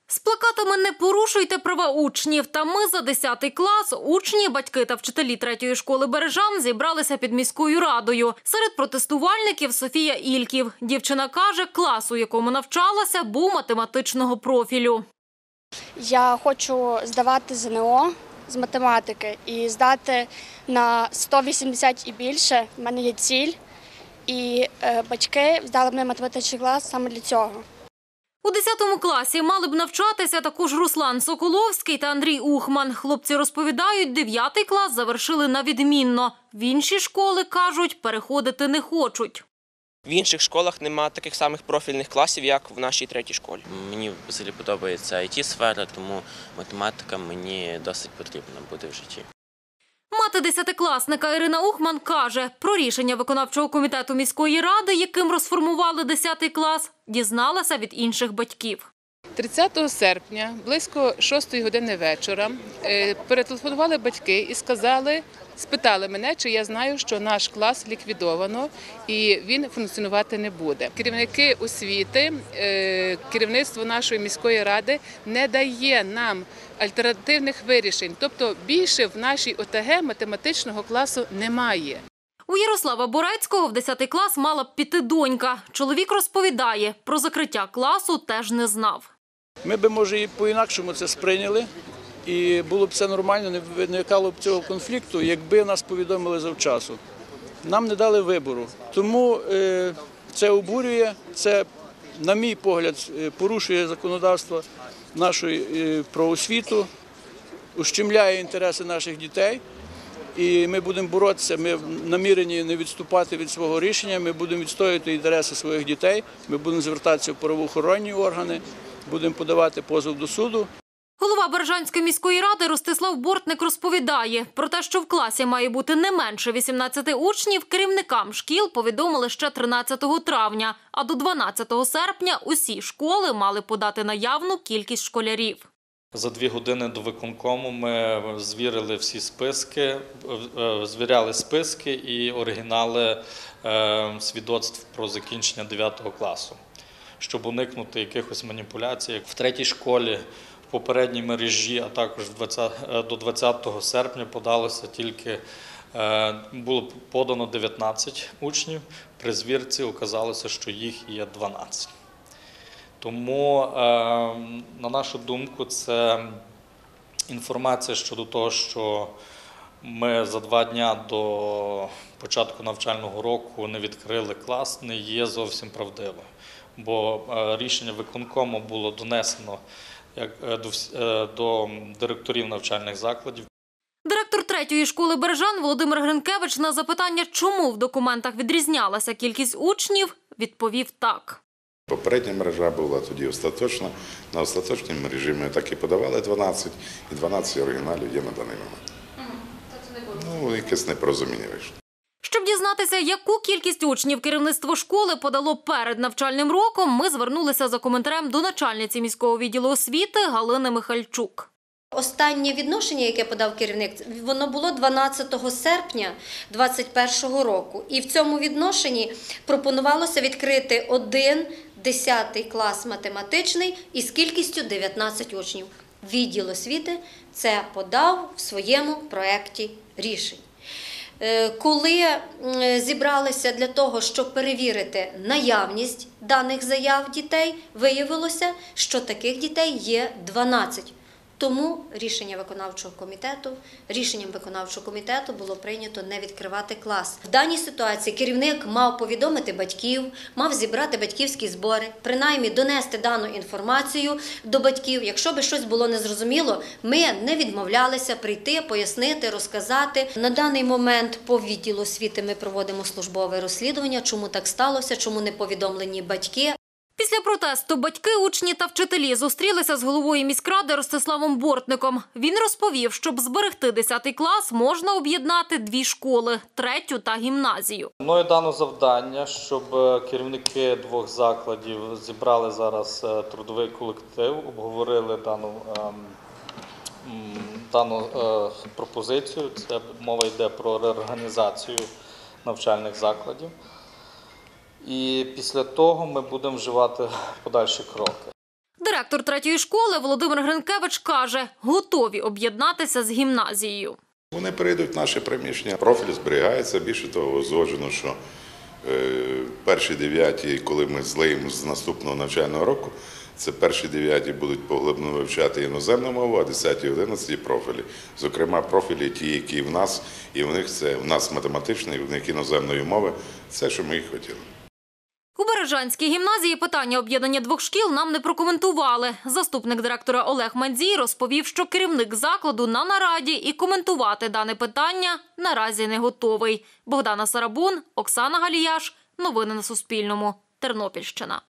З плакатами «Не порушуйте права учнів» та «Ми за 10 клас» учні, батьки та вчителі 3-ї школи Бережан зібралися під міською радою. Серед протестувальників Софія Ільків. Дівчина каже, клас, у якому навчалася, був математичного профілю. Я хочу здавати ЗНО з математики і здати на 180 і більше. У мене є ціль, і батьки здали мене математичний клас саме для цього. У 10 класі мали б навчатися також Руслан Соколовський та Андрій Ухман. Хлопці розповідають, 9 клас завершили на відмінно. В інші школи, кажуть, переходити не хочуть. В інших школах немає таких самих профільних класів, як в нашій 3-й школі. Мені взагалі подобається IT-сфера, тому математика мені досить потрібна буде в житті. Мати 10-класника Ірина Ухман каже, про рішення виконавчого комітету міської ради, яким розформували 10 клас, дізналася від інших батьків. 30 серпня, близько 6 години вечора, перетелефонували батьки і спитали мене, чи я знаю, що наш клас ліквідовано і він функціонувати не буде. Керівники освіти, керівництво нашої міської ради не дає нам альтернативних вирішень, тобто більше в нашій ОТГ математичного класу немає. У Ярослава Борецького в 10 клас мала б піти донька. Чоловік розповідає, про закриття класу теж не знав. Ми б, може, і по-інакшому це сприйняли, і було б це нормально, не виникало б цього конфлікту, якби нас повідомили завчасу. Нам не дали вибору. Тому це обурює, це, на мій погляд, порушує законодавство нашої про освіту, ущемляє інтереси наших дітей. І ми будемо боротися, ми намірені не відступати від свого рішення, ми будемо відстоювати інтереси своїх дітей, ми будемо звертатися в правоохоронні органи, будемо подавати позов до суду. Голова Бережанської міської ради Ростислав Бортник розповідає, про те, що в класі має бути не менше 18 учнів, керівникам шкіл повідомили ще 13 травня, а до 12 серпня усі школи мали подати наявну кількість школярів. За 2 години до виконкому ми звірили всі списки, звіряли списки і оригінали свідоцтв про закінчення 9 класу, щоб уникнути якихось маніпуляцій. Як в 3-й школі, в попередній мережі, а також до 20 серпня було подано 19 учнів, при звірці оказалося, що їх є 12. Тому, на нашу думку, це інформація щодо того, що ми за 2 дні до початку навчального року не відкрили клас, не є зовсім правдивою. Бо рішення виконкому було донесено до директорів навчальних закладів. Директор 3-ї школи Бережан Володимир Гринкевич на запитання, чому в документах відрізнялася кількість учнів, відповів так. Попередня мережа була тоді остаточна, на остаточній мережі ми так і подавали 12, і 12 оригіналів є на даний момент. Ну, якесь непорозуміння вийшло. Щоб дізнатися, яку кількість учнів керівництво школи подало перед навчальним роком, ми звернулися за коментарем до начальниці міського відділу освіти Галини Михальчук. Останнє відношення, яке подав керівник, воно було 12 серпня 2021 року. І в цьому відношенні пропонувалося відкрити 1 10 клас математичний із кількістю 19 учнів. Відділ освіти це подав в своєму проєкті рішень. Коли зібралися для того, щоб перевірити наявність даних заяв дітей, виявилося, що таких дітей є 12. Тому рішенням виконавчого комітету було прийнято не відкривати клас. В даній ситуації керівник мав повідомити батьків, мав зібрати батьківські збори, принаймні донести дану інформацію до батьків. Якщо би щось було незрозуміло, ми не відмовлялися прийти, пояснити, розказати. На даний момент по відділу освіти ми проводимо службове розслідування, чому так сталося, чому не повідомлені батьки. Після протесту батьки, учні та вчителі зустрілися з головою міськради Ростиславом Бортником. Він розповів, щоб зберегти 10 клас, можна об'єднати 2 школи – 3-ю та гімназію. Мною дано завдання, щоб керівники 2 закладів зібрали зараз трудовий колектив, обговорили дану пропозицію. Це мова йде про реорганізацію навчальних закладів. І після того ми будемо вживати подальші кроки. Директор третьої школи Володимир Гринкевич каже, готові об'єднатися з гімназією. Вони перейдуть в наше приміщення, профіль зберігається, більше того, узгоджено, що перші 9, коли ми злиємо з наступного навчального року, це перші 9 будуть поглибно вивчати іноземну мову, а 10 і 11 профілі. Зокрема, профілі ті, які в нас, і в них це в нас математичний, в них іноземної мови, це, що ми їх хотіли. У Бережанській гімназії питання об'єднання двох шкіл нам не прокоментували. Заступник директора Олег Мандзій розповів, що керівник закладу на нараді і коментувати дане питання наразі не готовий. Богдана Сарабун, Оксана Галіяш. Новини на Суспільному. Тернопільщина.